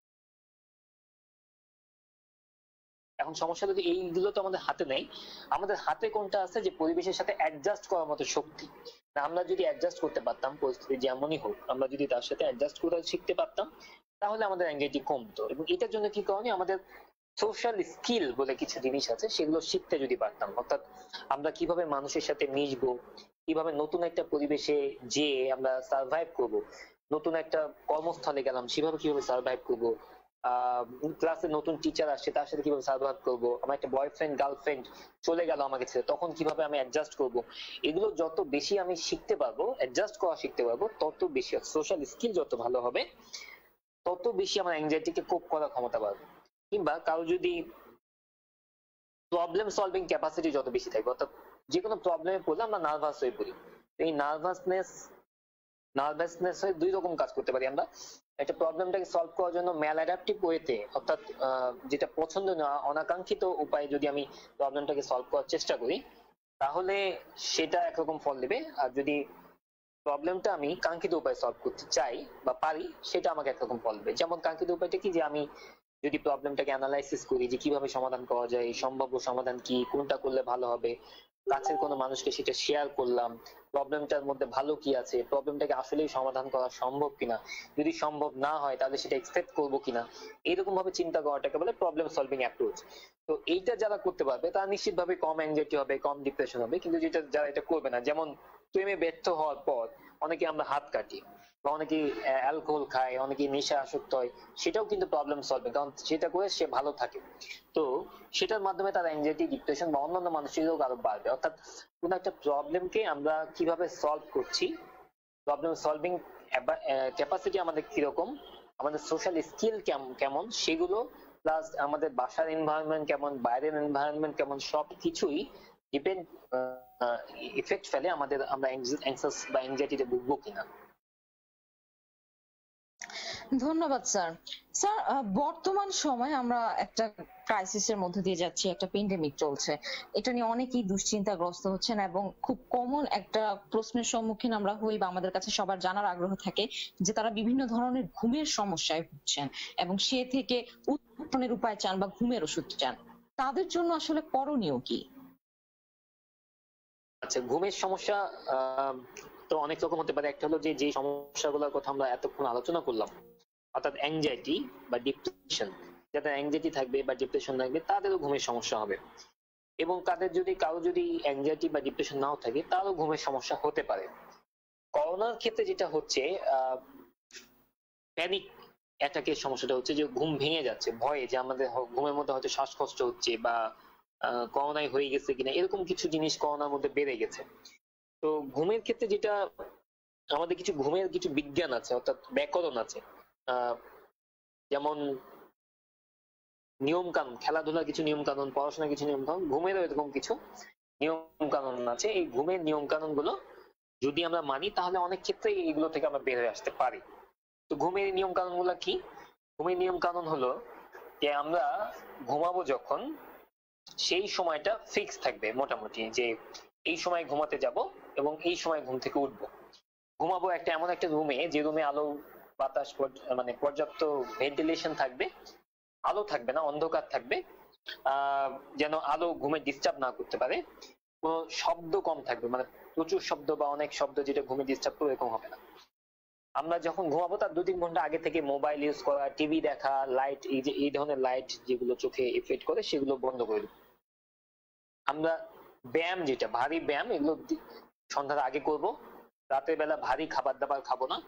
এখন সমস্যা হলো যে এইগুলো তো আমাদের হাতে নেই। আমাদের হাতে কোনটা আছে, যে পরিবেশের সাথে অ্যাডজাস্ট করার মতো শক্তি। আমরা যদি অ্যাডজাস্ট করতে পারতাম, পরিস্থিতি যেমনই হোক, আমরা যদি তার সাথে অ্যাডজাস্ট করে শিখতে পারতাম, তাহলে আমাদের অ্যাংজাইটি কমতো। এবং এটার জন্য কি করণীয়, আমাদের সোশ্যাল স্কিল বলে কিছু জিনিস আছে, সেগুলো শিখতে যদি পারতাম। অর্থাৎ আমরা কিভাবে মানুষের সাথে মিশবো, কিভাবে নতুন একটা পরিবেশে যে আমরা সার্ভাইভ করব, নতুন একটা কর্মস্থলে গেলাম সেভাবে কিভাবে সার্ভাইভ করব, আহ ক্লাসে নতুন টিচার আসছে তার সাথে কিভাবে সার্ভাইভ করব, আমার একটা বয়ফ্রেন্ড গার্লফ্রেন্ড চলে গেল আমাকে ছেড়ে, তখন কিভাবে আমি অ্যাডজাস্ট করব, এগুলো যত বেশি আমি শিখতে পারবো, অ্যাডজাস্ট করা শিখতে পারবো, তত বেশি সোশ্যাল স্কিল যত ভালো হবে, তত বেশি আমার অ্যাংজাইটিকে কোপ করার ক্ষমতা বাড়বে। কিংবা কারো যদি প্রবলেম সলভিং ক্যাপাসিটি যত বেশি থাকবে, অর্থাৎ যে কোনো প্রবলেমে পড়লে আমরা নার্ভাস হয়ে পড়ি, এই নার্ভাসনেস নার্ভাসনেস হয়ে দুই রকম কাজ করতে পারি আমরা। একটা প্রবলেমটাকে সলভ করার জন্য ম্যাল অ্যাডাপটিভ ওয়েতে, অর্থাৎ যেটা পছন্দ না অনাকাঙ্ক্ষিত উপায়ে যদি আমি প্রবলেমটাকে সলভ করার চেষ্টা করি, তাহলে সেটা একরকম ফল দেবে। আর যদি প্রবলেমটা আমি কাঙ্ক্ষিত উপায়ে সলভ করতে চাই বা পারি, সেটা আমাকে একরকম ফল দেবে। যেমন কাঙ্ক্ষিত উপায়টা কি, যে আমি যদি প্রবলেমটাকে অ্যানালাইসিস করি যে কিভাবে সমাধান করা যায়, সম্ভাব্য সমাধান কি, কোনটা করলে ভালো হবে, কাছের কোনো মানুষকে সেটা শেয়ার করলাম, প্রবলেমটার মধ্যে ভালো কি আছে, প্রবলেমটাকে আসলেই সমাধান করা সম্ভব কিনা, যদি সম্ভব না হয় তাহলে সেটা এক্সপেক্ট করবো কিনা, এরকম ভাবে চিন্তা করাটাকে বলে প্রবলেম সলভিং অ্যাপ্রোচ। তো এইটা যারা করতে পারবে তারা নিশ্চিতভাবে কম অ্যাংজাইটি হবে, কম ডিপ্রেশন হবে। কিন্তু যেটা যারা এটা করবে না, যেমন প্রেমে ব্যর্থ হওয়ার পর অনেকে আমরা হাত কাটি, বা অনেকে অ্যালকোহল খায়, অনেকে নেশা আসক্ত হয়, সেটাও কিন্তু প্রবলেম সলভিং, কারণ সেটা করে সে ভালো থাকে। তো সেটার মাধ্যমে তার অ্যাংজাইটি ডিপ্রেশন বা অন্যান্য মানসিক রোগ আরো বাড়বে। অর্থাৎ কোন একটা প্রবলেমকে আমরা কিভাবে সলভ করছি, প্রবলেম সলভিং ক্যাপাসিটি আমাদের কিরকম, আমাদের সোশ্যাল স্কিল কেমন, সেগুলো প্লাস আমাদের বাসার এনভায়রনমেন্ট কেমন, বাইরের এনভায়রনমেন্ট কেমন, সব কিছুই ডিপেন্ড ইফেক্ট ফেলে আমাদের আমরা অ্যাংজাস বা অ্যাংজাইটিতে ভুগবো কিনা। ধন্যবাদ স্যার। স্যার, বর্তমান সময়ে আমরা একটা ক্রাইসিসের মধ্যে দিয়ে যাচ্ছি, একটা পেন্ডেমিক চলছে, এটা নিয়ে অনেকেই দুশ্চিন্তাগ্রস্ত হচ্ছেন এবং খুব কমন একটা প্রশ্নের সম্মুখীন আমরা হই বা আমাদের কাছে সবার জানার আগ্রহ থাকে যে তারা বিভিন্ন ধরনের ঘুমের সমস্যায় ভুগছেন এবং সে থেকে উত্থানের উপায় চান বা ঘুমের ওষুধ চান। তাদের জন্য আসলে করণীয় কি? আচ্ছা, ঘুমের সমস্যা আহ, তো অনেক রকম হতে পারে। একটা হলো যে যে সমস্যাগুলোর কথা আমরা এতক্ষণ আলোচনা করলাম, অর্থাৎ অ্যাংজাইটি বা ডিপ্রেশন, যাদের অ্যাংজাইটি থাকবে বা ডিপ্রেশন থাকবে তাদেরও ঘুমের সমস্যা হবে। এবং তাদের যদি কারো যদি অ্যাংজাইটি বা ডিপ্রেশন নাও থাকে তারও ঘুমের সমস্যা হতে পারে। করোনার ক্ষেত্রে যেটা হচ্ছে, আহ প্যানিক অ্যাটাকের সমস্যাটা হচ্ছে যে ঘুম ভেঙে যাচ্ছে ভয়ে, যে আমাদের হ- ঘুমের মধ্যে হয়তো শ্বাসকষ্ট হচ্ছে বা আহ, করোনায় হয়ে গেছে কিনা, এরকম কিছু জিনিস করোনার মধ্যে বেড়ে গেছে। তো ঘুমের ক্ষেত্রে যেটা, আমাদের কিছু ঘুমের কিছু বিজ্ঞান আছে, অর্থাৎ ব্যাকরণ আছে। আহ যেমন নিয়ম কানুন, খেলাধুলার কিছু নিয়ম কানুন, পড়াশোনার কিছু নিয়ম কানুন, ঘুমেরও এরকম কিছু নিয়ম কানুন আছে। এই ঘুমের নিয়ম কানুন গুলো যদি আমরা মানি তাহলে অনেক ক্ষেত্রে এগুলো থেকে আমরা বের হয়ে আসতে পারি। তো ঘুমের নিয়ম কানুন গুলা কি? ঘুমের নিয়ম কানুন হলো যে আমরা ঘুমাবো যখন, সেই সময়টা ফিক্স থাকবে মোটামুটি, যে এই সময় ঘুমাতে যাব এবং এই সময় ঘুম থেকে উঠবো। ঘুমাবো একটা এমন একটা রুমে, যে রুমে আলো বাতাস পর্য- মানে পর্যাপ্ত ভেন্টিলেশন থাকবে, আলো থাকবে না, অন্ধকার থাকবে, আহ যেন আলো ঘুমে ডিস্টার্ব না করতে পারে, কোনো শব্দ কম থাকবে, মানে প্রচুর শব্দ বা অনেক শব্দ যেটা ঘুমে ডিস্টার্ব করে, এরকম হবে না। আমরা যখন ঘুমাবো তার দু তিন ঘন্টা আগে থেকে মোবাইল ইউজ করা, টিভি দেখা, লাইট, এই যে এই ধরনের লাইট যেগুলো চোখে এফেক্ট করে সেগুলো বন্ধ করে দেবো। আমরা ব্যায়াম, যেটা ভারী ব্যায়াম, এগুলো দি- সন্ধ্যার আগে করব। রাতের বেলা ভারী খাবার দাবার খাবো না।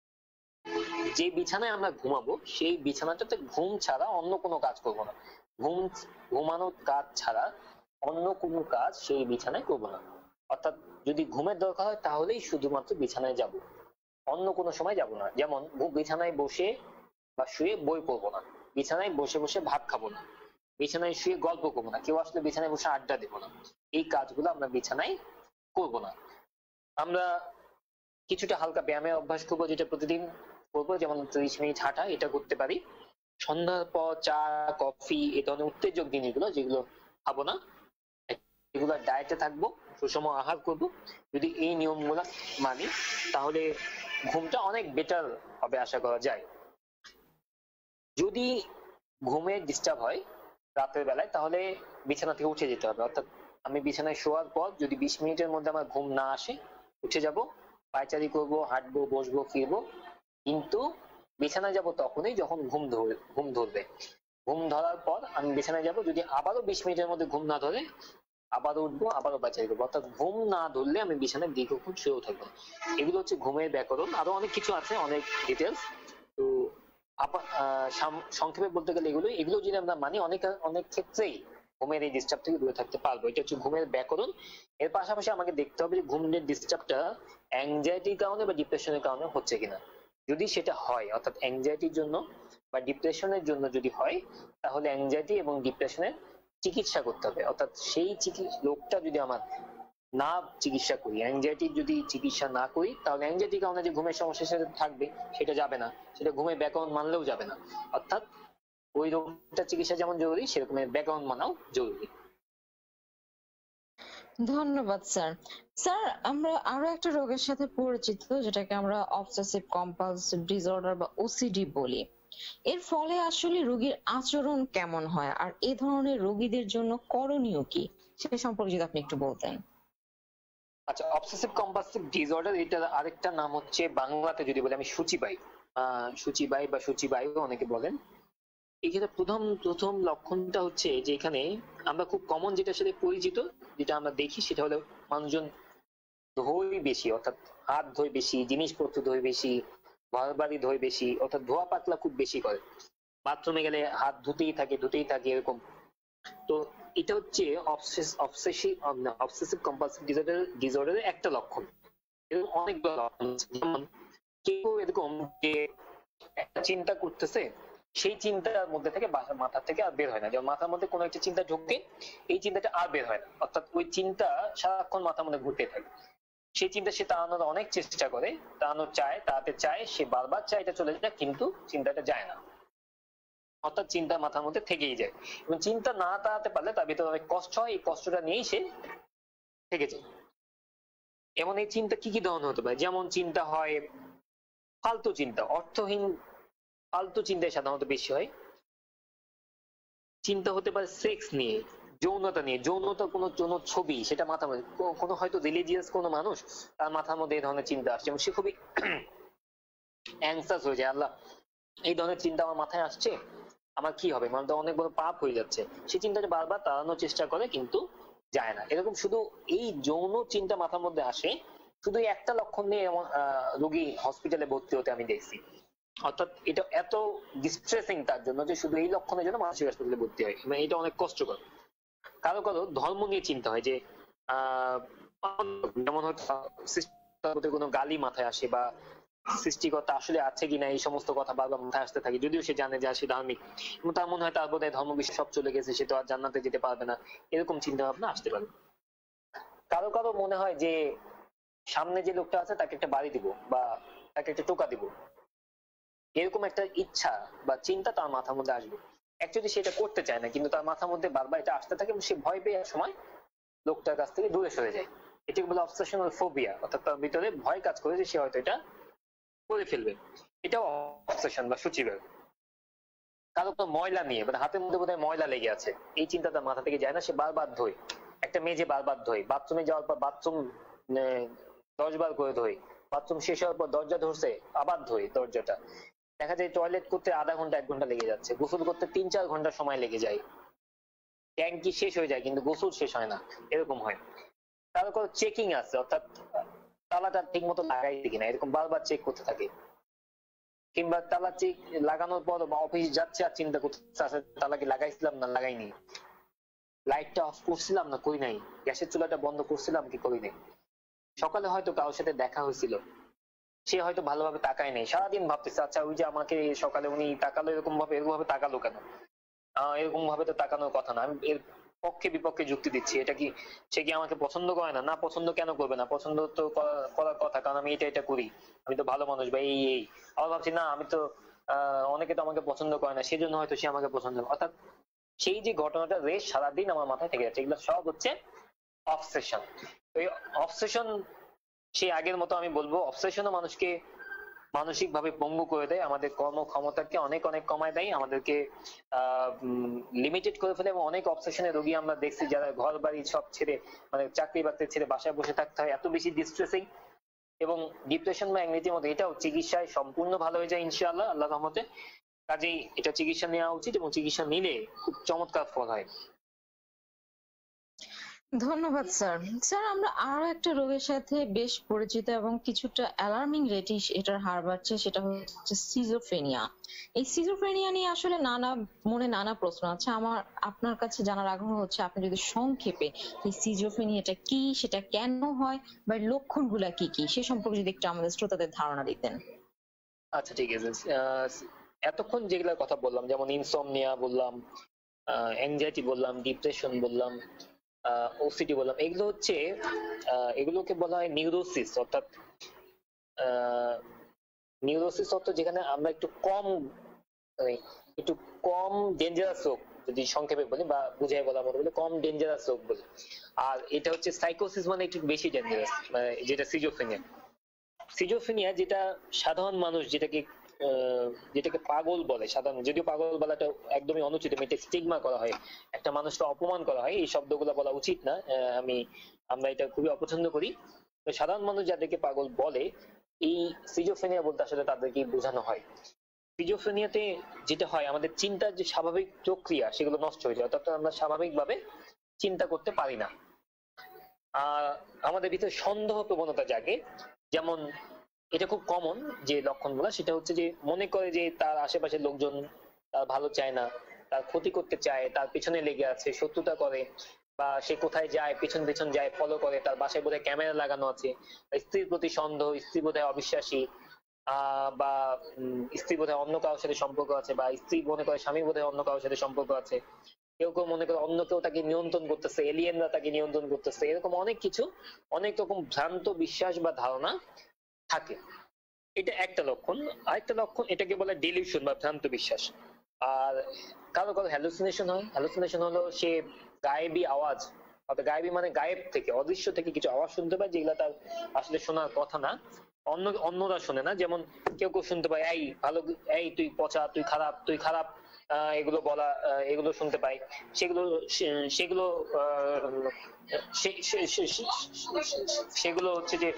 যে বিছানায় আমরা ঘুমাবো সেই বিছানাটাতে ঘুম ছাড়া অন্য কোনো কাজ করব না। ঘুম ঘুমানোর কাজ ছাড়া অন্য কোনো কাজ সেই বিছানায় করব না। অর্থাৎ যদি ঘুমের দরকার হয় তাহলেই শুধুমাত্র বিছানায় যাব, অন্য কোনো সময় যাব না। যেমন ঘু- বিছানায় বসে বা শুয়ে বই পড়বো না, বিছানায় বসে বসে ভাত খাবো না, বিছানায় শুয়ে গল্প করবো না, কেউ আসলে বিছানায় বসে আড্ডা দেবো না। এই কাজগুলো আমরা বিছানায় করব না। আমরা কিছুটা হালকা ব্যায়ামের অভ্যাস করবো, যেটা প্রতিদিন করবো, যেমন ত্রিশ মিনিট হাঁটা, এটা করতে পারি। সন্ধ্যার পর চা, কফি, এই ধরনের উত্তেজক জিনিসগুলো যেগুলো খাবো না, এগুলো ডায়েটে থাকবো, সুষম আহার করব। যদি এই নিয়মগুলো মানি তাহলে ঘুমটা অনেক বেটার হবে আশা করা যায়। যদি ঘুমে ডিস্টার্ব হয় রাতের বেলায় তাহলে বিছানা থেকে উঠে যেতে হবে। অর্থাৎ আমি বিছানায় শোয়ার পর যদি বিশ মিনিটের মধ্যে আমার ঘুম না আসে, উঠে যাব, পায়চারি করব, হাঁটবো, বসবো, ফিরবো, কিন্তু বিছানায় যাব তখনই যখন ঘুম ধরবে। ঘুম ধরবে ঘুম ধরার পর আমি বিছানায় যাব, যদি আবারও বিশ মিনিটের মধ্যে ঘুম না ধরে আবারও উঠবো, আবারও পায়চারি করবো। অর্থাৎ ঘুম না ধরলে আমি বিছানায় দীর্ঘক্ষণ শুয়েও থাকবো না। এগুলো হচ্ছে ঘুমের ব্যাকরণ। আরো অনেক কিছু আছে, অনেক ডিটেলস। তো আপা- আহ, সাম- সংক্ষেপে বলতে গেলে এগুলো এগুলো যদি আমরা মানি, অনেক অনেক ক্ষেত্রেই ঘুমের এই ডিস্টার্ব থেকে দূরে থাকতে পারবো। এটা হচ্ছে ঘুমের ব্যাকরণ। এর পাশাপাশি আমাকে দেখতে হবে যে ঘুমের ডিস্টার্বটা অ্যাংজাইটির কারণে বা ডিপ্রেশনের কারণে হচ্ছে কিনা। যদি সেটা হয়, অর্থাৎ অ্যাংজাইটির জন্য বা ডিপ্রেশনের জন্য যদি হয়, তাহলে অ্যাংজাইটি এবং ডিপ্রেশনের চিকিৎসা করতে হবে। অর্থাৎ সেই চিকিৎসা লোকটা যদি আমার না চিকিৎসা করি, অ্যাংজাইটির যদি চিকিৎসা না করি, তাহলে অ্যাংজাইটির কারণে যে ঘুমের সমস্যা সেটা থাকবে, সেটা যাবে না, সেটা ঘুমের ব্যাকরণ মানলেও যাবে না। অর্থাৎ ওই রোগটা চিকিৎসা যেমন জরুরি, সেরকম ব্যাকরণ মানাও জরুরি। ধন্যবাদ স্যার। স্যার, আমরা আরো একটা রোগের সাথে পরিচিত, যেটাকে আমরা অবসেসিভ কম্পালসিভ ডিসঅর্ডার বা ওসিডি বলি। এর ফলে আসলে রোগীর আচরণ কেমন হয়, আর এ ধরনের রোগীদের জন্য করণীয় কি, সে সম্পর্কে যদি আপনি একটু বলতেন। আচ্ছা, অবসেসিভ কম্পালসিভ ডিসঅর্ডার, এটার আরেকটা নাম হচ্ছে, বাংলাতে যদি বলি আমি, সূচিবাই। আহ সূচিবাই বা সূচিবায়ু অনেকে বলেন। এখানে প্রথম প্রথম লক্ষণটা হচ্ছে যে এখানে আমরা খুব কমন যেটা সাথে পরিচিত, যেটা আমরা দেখি, সেটা হলো মানুষজন ধোয় বেশি, অর্থাৎ হাত ধোয় বেশি, জিনিসপত্র ধোয় বেশি, ঘর বাড়ি ধোয় বেশি, অর্থাৎ ধোয়া পাতলা খুব বেশি করে, বাথরুমে গেলে হাত ধুতেই থাকে ধুতেই থাকে এরকম। তো এটা হচ্ছে অবসেসিভ অবসেসিভ কম্পালসিভ ডিসঅর্ডার ডিসঅর্ডারের একটা লক্ষণ। এরকম অনেকগুলো লক্ষণ আছে। যেমন কেউ এরকম যে একটা চিন্তা করতেছে, সেই চিন্তার মধ্যে থেকে বাসা মাথা থেকে আর বের হয় না। যেমন মাথার মধ্যে কোনো একটা চিন্তা ঢুকে, এই চিন্তাটা আর বের হয় না, অর্থাৎ ওই চিন্তা সারাক্ষণ মাথার মধ্যে ঘুরতে থাকে। সেই চিন্তা সে তাড়ানোর অনেক চেষ্টা করে, তাড়ানোর চায়, তাড়াতে চায়, সে বারবার চায় এটা চলে যায়, কিন্তু চিন্তাটা যায় না। অর্থাৎ চিন্তা মাথার মধ্যে থেকেই যায়, এবং চিন্তা না তাড়াতে পারলে তার ভিতরে অনেক কষ্ট হয়, এই কষ্টটা নিয়েই সে থেকে যায়। এমন এই চিন্তা কি কি ধরনের হতে পারে? যেমন চিন্তা হয় ফালতু চিন্তা, অর্থহীন ফালতু চিন্তায় সাধারণত বেশি হয়। চিন্তা হতে পারে সেক্স নিয়ে, যৌনতা নিয়ে, যৌনতা কোনো কোনো ছবি সেটা মাথার মধ্যে, কোনো হয়তো রিলিজিয়াস কোনো মানুষ তার মাথার মধ্যে এই ধরনের চিন্তা আসছে এবং সে খুবই অ্যাংসাস হয়ে যায়, আল্লাহ এই ধরনের চিন্তা আমার মাথায় আসছে, আমার কি হবে, মানে তো অনেক বড় পাপ হয়ে যাচ্ছে। সে চিন্তাটা বারবার তাড়ানোর চেষ্টা করে কিন্তু যায় না। এরকম শুধু এই যৌন চিন্তা মাথার মধ্যে আসে শুধু একটা লক্ষণ নিয়ে এমন রোগী হসপিটালে ভর্তি হতে আমি দেখছি। অর্থাৎ এটা এত ডিস্ট্রেসিং তার জন্য যে শুধু এই লক্ষণের জন্য মানসিক হাসপাতালে ভর্তি হয়, মানে এটা অনেক কষ্টকর। কারো কারো ধর্ম নিয়ে চিন্তা হয় যে আহ যেমন হয়তো কোনো গালি মাথায় আসে বা সৃষ্টিকর্তা আসলে আছে কিনা এই সমস্ত কথা বারবার মাথায় আসতে থাকে, যদিও সে জানে যে সে ধার্মিক এবং তার মনে হয় তার বোধহয় ধর্ম বিশ্ব সব চলে গেছে, সে তো আর জান্নাতে যেতে পারবে না, এরকম চিন্তা ভাবনা আসতে পারে। কারো কারো মনে হয় যে সামনে যে লোকটা আছে তাকে একটা বাড়ি দিব বা তাকে একটা টোকা দিব, এরকম একটা ইচ্ছা বা চিন্তা তার মাথার মধ্যে আসবে। অ্যাকচুয়ালি সেটা করতে চায় না কিন্তু তার মাথার মধ্যে বারবার এটা আসতে থাকে এবং সে ভয় পেয়ে এক সময় লোকটার কাছ থেকে দূরে সরে যায়। এটাকে বলে অবসেশনাল ফোবিয়া, অর্থাৎ তার ভিতরে ভয় কাজ করে যে সে হয়তো এটা করে ফেলবে, এটাও অবসেশন বা সূচিবেগ। কারো তো ময়লা নিয়ে, মানে হাতের মধ্যে বোধহয় ময়লা লেগে আছে, এই চিন্তা তার মাথা থেকে যায় না, সে বারবার ধোয়, একটা মেজে বারবার ধোয়, বাথরুমে যাওয়ার পর বাথরুম দশ বার করে ধোয়, বাথরুম শেষ হওয়ার পর দরজা ধরছে আবার ধোয় দরজাটা, দেখা যায় টয়লেট করতে আধা ঘন্টা এক ঘন্টা লেগে যাচ্ছে, গোসল করতে তিন চার ঘন্টা সময় লেগে যায়, ট্যাঙ্কি শেষ হয়ে যায় কিন্তু গোসল শেষ হয় না, এরকম হয়। কারো কারো চেকিং আছে, অর্থাৎ তালাটা ঠিক মতো লাগাইছে কিনা এরকম বারবার চেক করতে থাকে, কিংবা তালা চেক লাগানোর পর অফিস যাচ্ছে আর চিন্তা করতেছে তালা কি লাগাইছিলাম না লাগাইনি, লাইটটা অফ করছিলাম না করি নাই, গ্যাসের চুলাটা বন্ধ করছিলাম কি করি নাই, সকালে হয়তো কারোর সাথে দেখা হয়েছিল সে হয়তো ভালোভাবে তাকায় নাই, সারাদিন ভাবতেছে আচ্ছা ওই যে আমাকে সকালে উনি তাকালো এরকম ভাবে, এরকম ভাবে তাকালো কেন, আহ এরকম ভাবে তো তাকানোর কথা না, আমি এর পক্ষে বিপক্ষে যুক্তি দিচ্ছি, এটা কি সে কি আমাকে পছন্দ করে না, না পছন্দ কেন করবে না, পছন্দ তো করার কথা, কারণ আমি এটা এটা করি, আমি তো ভালো মানুষ বা এই এই, আবার ভাবছি না আমি তো আহ অনেকে তো আমাকে পছন্দ করে না সেজন্য হয়তো সে আমাকে পছন্দ করে, অর্থাৎ সেই যে ঘটনাটা রেশ সারাদিন আমার মাথায় থেকে যাচ্ছে, এগুলো সব হচ্ছে অবসেশন। এই অবসেশন সে আগের মতো আমি বলবো অবসেশনও মানুষকে মানসিক ভাবে পঙ্গু করে দেয়, আমাদের কর্ম ক্ষমতাকে অনেক অনেক কমায় দেয়, আমাদেরকে আহ লিমিটেড করে ফেলে এবং অনেক অবসেশনের রোগী আমরা দেখছি যারা ঘর বাড়ি সব ছেড়ে মানে চাকরি বাকরি ছেড়ে বাসায় বসে থাকতে হয়, এত বেশি ডিস্ট্রেসিং এবং ডিপ্রেশন বা অ্যাংজাইটির মধ্যে, এটাও চিকিৎসায় সম্পূর্ণ ভালো হয়ে যায় ইনশাআল্লাহ আল্লাহর রহমতে। কাজেই এটা চিকিৎসা নেওয়া উচিত এবং চিকিৎসা নিলে খুব চমৎকার ফল হয়। ধন্যবাদ স্যার। স্যার আমরা আরো একটা রোগের সাথে বেশ পরিচিত এবং কিছুটা অ্যালার্মিং রেটে এটার হার বাড়ছে, সেটা হচ্ছে সিজোফ্রেনিয়া। এই সিজোফ্রেনিয়া নিয়ে আসলে নানা মনে নানা প্রশ্ন আছে, আমার আপনার কাছে জানার আগ্রহ হচ্ছে আপনি যদি সংক্ষেপে এই সিজোফ্রেনিয়াটা কি, সেটা কেন হয় বা লক্ষণগুলা কি কি সে সম্পর্কে যদি একটু আমাদের শ্রোতাদের ধারণা দিতেন। আচ্ছা ঠিক আছে, এতক্ষণ যেগুলোর কথা বললাম যেমন ইনসমনিয়া বললাম, অ্যাংজাইটি বললাম, ডিপ্রেশন বললাম, ওসিডি বললাম, এগুলো হচ্ছে এগুলোকে বলা হয় নিউরোসিস, অর্থাৎ নিউরোসিস অর্থাৎ যেখানে আমরা একটু কম একটু কম ডেঞ্জারাস রোগ যদি সংক্ষেপে বলি বা বুঝাই বলা মতো বলে কম ডেঞ্জারাস রোগ বলি, আর এটা হচ্ছে সাইকোসিস মানে একটু বেশি ডেঞ্জারাস, মানে যেটা সিজোফ্রেনিয়া। সিজোফ্রেনিয়া যেটা সাধারণ মানুষ যেটাকে যেটাকে পাগল বলে, সাধারণ যদিও পাগল বলাটা একদমই অনুচিত, এটা স্টিগমা করা হয়, একটা মানুষকে অপমান করা হয়, এই শব্দগুলো বলা উচিত না, আমি আমরা এটা খুবই অপছন্দ করি। তো সাধারণ মানুষ যাদেরকে পাগল বলে এই সিজোফ্রেনিয়া বলতে আসলে তাদেরকে বোঝানো হয়। সিজোফ্রেনিয়াতে যেটা হয় আমাদের চিন্তার যে স্বাভাবিক প্রক্রিয়া সেগুলো নষ্ট হয়ে যায়, অর্থাৎ আমরা স্বাভাবিকভাবে চিন্তা করতে পারি না, আহ আমাদের ভিতরে সন্দেহ প্রবণতা জাগে, যেমন এটা খুব কমন যে লক্ষণগুলো সেটা হচ্ছে যে মনে করে যে তার আশেপাশের লোকজন তার ভালো চায় না, তার ক্ষতি করতে চায়, তার পিছনে লেগে আছে, শত্রুতা করে, বা সে কোথায় যায় পিছন পিছন যায় ফলো করে, তার বাসায় বোধহয় ক্যামেরা লাগানো আছে, স্ত্রীর প্রতি সন্দেহ, স্ত্রী বোধহয় অবিশ্বাসী, আহ বা স্ত্রী বোধহয় অন্য কারোর সাথে সম্পর্ক আছে, বা স্ত্রী মনে করে স্বামী বোধহয় অন্য কারোর সাথে সম্পর্ক আছে, কেউ কেউ মনে করে অন্য কেউ তাকে নিয়ন্ত্রণ করতেছে, এলিয়েনরা তাকে নিয়ন্ত্রণ করতেছে, এরকম অনেক কিছু অনেক রকম ভ্রান্ত বিশ্বাস বা ধারণা থাকে। এটা একটা লক্ষণ। আরেকটা লক্ষণ এটাকে বলে ডিলিউশন বা ভ্রান্ত বিশ্বাস। আর কারো কারো হ্যালুসিনেশন হয়। হ্যালুসিনেশন হলো সে গায়েবী আওয়াজ, অর্থাৎ গায়েবী মানে গায়েব থেকে অদৃশ্য থেকে কিছু আওয়াজ শুনতে পায় যেগুলা তার আসলে শোনার কথা না, অন্য অন্যরা শোনে না। যেমন কেউ কেউ শুনতে পায় এই ভালো, এই তুই পচা, তুই খারাপ, তুই খারাপ, এগুলো বলা, এগুলো শুনতে পাই, সেগুলো সেগুলো সেগুলো হচ্ছে যে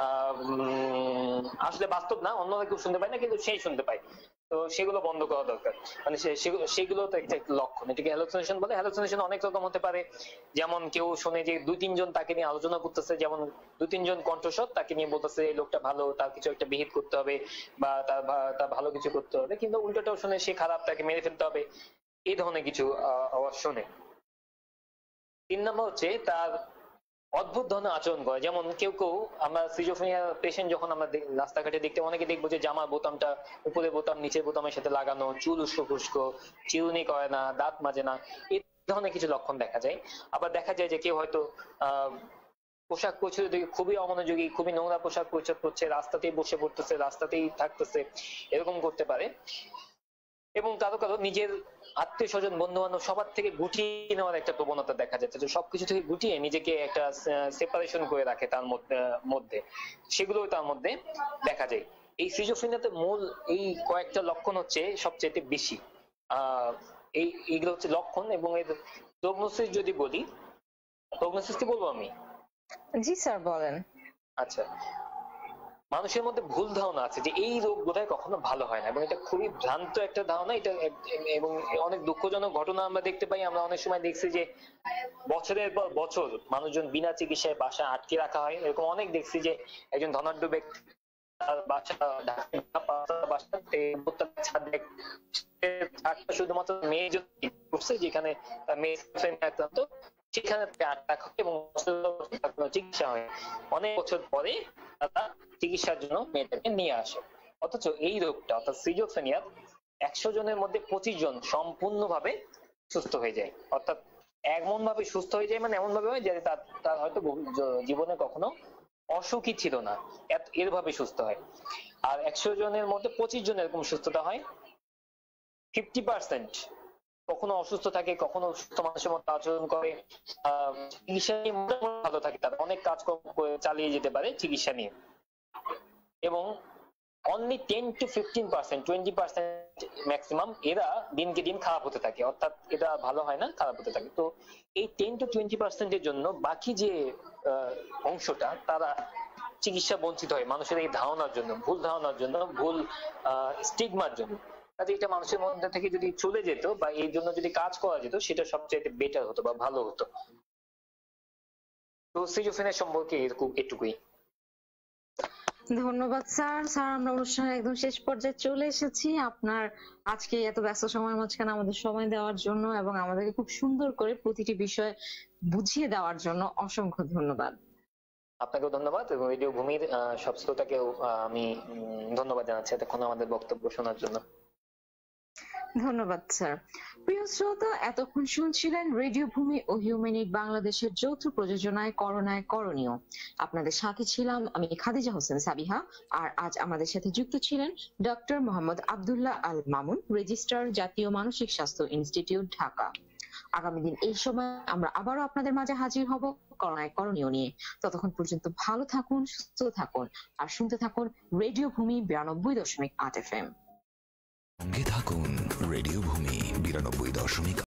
আসলে বাস্তব না, অন্যরা কেউ শুনতে পায় না, কিন্তু সেই শুনতে পায়। তো সেগুলো বন্ধ করা দরকার। মানে সেগুলো তো একটা লক্ষণ, এটাকে হ্যালুসিনেশন বলে। হ্যালুসিনেশন অনেক রকম হতে পারে, যেমন কেউ শুনে যে দুই তিনজন তাকে নিয়ে আলোচনা করতেছে, যেমন দুই তিনজন কণ্ঠস্বর তাকে নিয়ে বলতেছে এই লোকটা ভালো, তার কিছু একটা বিহিত করতে হবে বা তার তার ভালো কিছু করতে হবে, কিন্তু উল্টোটাও শুনে সে খারাপ, তাকে মেরে ফেলতে হবে, এই ধরনের কিছু আওয়াজ শুনে। তিন নম্বর হচ্ছে তার অদ্ভুত ধরনের আচরণ করে। যেমন কেউ কেউ, আমরা সিজোফ্রেনিয়া পেশেন্ট যখন আমরা রাস্তাঘাটে দেখতে, অনেকে দেখবো যে জামার বোতামটা উপরে বোতাম নিচের বোতামের সাথে লাগানো, চুল উস্কো খুস্কো, চিরুনি করে না, দাঁত মাজে না, এই ধরনের কিছু লক্ষণ দেখা যায়। আবার দেখা যায় যে কেউ হয়তো আহ পোশাক পরিচ্ছদ দেখে খুবই অমনোযোগী, খুবই নোংরা পোশাক পরিচ্ছদ করছে, রাস্তাতেই বসে পড়তেছে, রাস্তাতেই থাকতেছে, এরকম করতে পারে। এবং কারো কারো নিজের আত্মীয় স্বজন, বন্ধু বান্ধব সবার থেকে গুটিয়ে নেওয়ার একটা প্রবণতা দেখা যাচ্ছে, যে সবকিছু থেকে গুটিয়ে নিজেকে একটা সেপারেশন করে রাখে তার মধ্যে, সেগুলো তার মধ্যে দেখা যায়। এই সিজোফ্রেনিয়াতে মূল এই কয়েকটা লক্ষণ হচ্ছে সবচেয়ে বেশি। আহ এই এইগুলো হচ্ছে লক্ষণ। এবং এর প্রগনোসিস যদি বলি, প্রগনোসিস কি বলবো আমি? জি স্যার বলেন। আচ্ছা, মানুষের মধ্যে ভুল ধারণা আছে যে এই রোগ বোধহয় কখনো ভালো হয় না, এবং এটা খুবই ভ্রান্ত একটা ধারণা। এটা এবং অনেক দুঃখজনক ঘটনা আমরা দেখতে পাই। আমরা অনেক সময় দেখছি যে বছরের পর বছর মানুষজন বিনা চিকিৎসায় বাসায় আটকে রাখা হয়। এরকম অনেক দেখছি যে একজন ধনাঢ্য ব্যক্তি শুধুমাত্র মেয়ে করছে, যেখানে মেয়ে সেখানে এবং চিকিৎসা হয়, অনেক বছর পরে তারা চিকিৎসার জন্য মেয়েটাকে নিয়ে আসে। অথচ এই রোগটা অর্থাৎ সিজোফ্রেনিয়া একশো জনের মধ্যে পঁচিশ জন সম্পূর্ণভাবে সুস্থ হয়ে যায়। অর্থাৎ এমন ভাবে সুস্থ হয়ে যায়, মানে এমন ভাবে হয় যে তার তার হয়তো জীবনে কখনো অসুখী ছিল না, এর ভাবে সুস্থ হয়। আর একশো জনের মধ্যে পঁচিশ জন এরকম সুস্থতা হয়। ফিফটি পার্সেন্ট কখনো অসুস্থ থাকে, কখনো সুস্থ মানুষের মতো আচরণ করে, আহ চিকিৎসা নিয়ে মোটামুটি ভালো থাকে, তারা অনেক কাজকর্ম করে চালিয়ে যেতে পারে চিকিৎসা নিয়ে। এবং only ten to fifteen percent, twenty percent maximum এরা দিনকে দিন খারাপ হতে থাকে, অর্থাৎ এটা ভালো হয় না, খারাপ হতে থাকে। তো এই টেন টু টোয়েন্টি পার্সেন্টের জন্য বাকি যে অংশটা তারা চিকিৎসা বঞ্চিত হয়, মানুষের এই ধারণার জন্য, ভুল ধারণার জন্য, ভুল স্টিগমার জন্য। কাজে এটা মানুষের মধ্যে থেকে যদি চলে যেত বা এই জন্য যদি কাজ করা যেত, সেটা সবচেয়ে বেটার হতো বা ভালো হতো। তো সিজোফ্রেনিয়া সম্পর্কে এরকম এটুকুই। ধন্যবাদ স্যার। স্যার আমরা অনুষ্ঠানের একদম শেষ পর্যায়ে চলে এসেছি। আপনার আজকে এত ব্যস্ত সময়ের মাঝখানে আমাদের সময় দেওয়ার জন্য এবং আমাদেরকে খুব সুন্দর করে প্রতিটি বিষয় বুঝিয়ে দেওয়ার জন্য অসংখ্য ধন্যবাদ। আপনাকেও ধন্যবাদ, এবং রেডিও ভূমির সব শ্রোতাকেও আমি ধন্যবাদ জানাচ্ছি এতক্ষণ আমাদের বক্তব্য শোনার জন্য। ধন্যবাদ স্যার। প্রিয় শ্রোতা, এতক্ষণ শুনছিলেন রেডিও ভূমি ও হিউম্যানিট বাংলাদেশের যৌথ প্রযোজনায় করোনায় করণীয়। আপনাদের সাথে ছিলাম আমি খাদিজা হোসেন সাবিহা, আর আজ আমাদের সাথে যুক্ত ছিলেন ডক্টর মোহাম্মদ আব্দুল্লাহ আল মামুন, রেজিস্ট্রার, জাতীয় মানসিক স্বাস্থ্য ইনস্টিটিউট, ঢাকা। আগামী দিন এই সময় আমরা আবারও আপনাদের মাঝে হাজির হব করোনায় করণীয় নিয়ে। ততক্ষণ পর্যন্ত ভালো থাকুন, সুস্থ থাকুন, আর শুনতে থাকুন রেডিও ভূমি বিরানব্বই দশমিক আট এফ এম। সঙ্গে থাকুন রেডিও ভূমি বিরানব্বই দশমিক